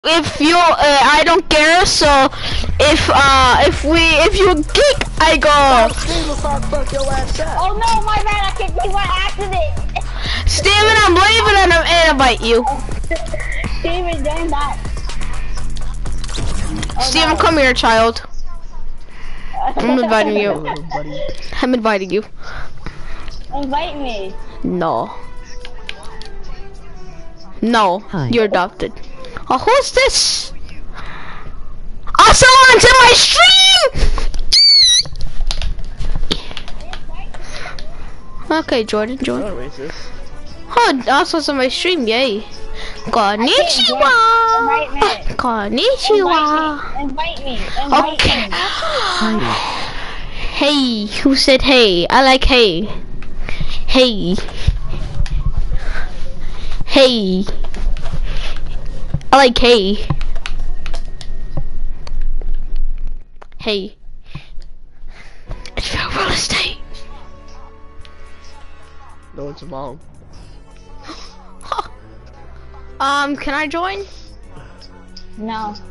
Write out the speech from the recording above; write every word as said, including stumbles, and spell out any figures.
if you, uh, I don't care. So if uh, if we, if you kick, I go. Oh no, my bad! I kicked me by accident. Steven, I'm leaving and I'm gonna bite you. Steven, damn that. Oh, Steven, no. come here, child. I'm inviting you. I'm inviting you. Invite me. No. No, Hi. you're adopted. Oh, who's this? Oh, someone's in my stream! Okay, Jordan, join. Oh, Asa's on my stream, yay. Konnichiwa! Invite me. Konnichiwa! Invite me. Invite Okay. me. Hey, who said hey? I like hey. Hey. Hey. I like hey. Hey. It's for real estate. No, it's a mom. um, can I join? No.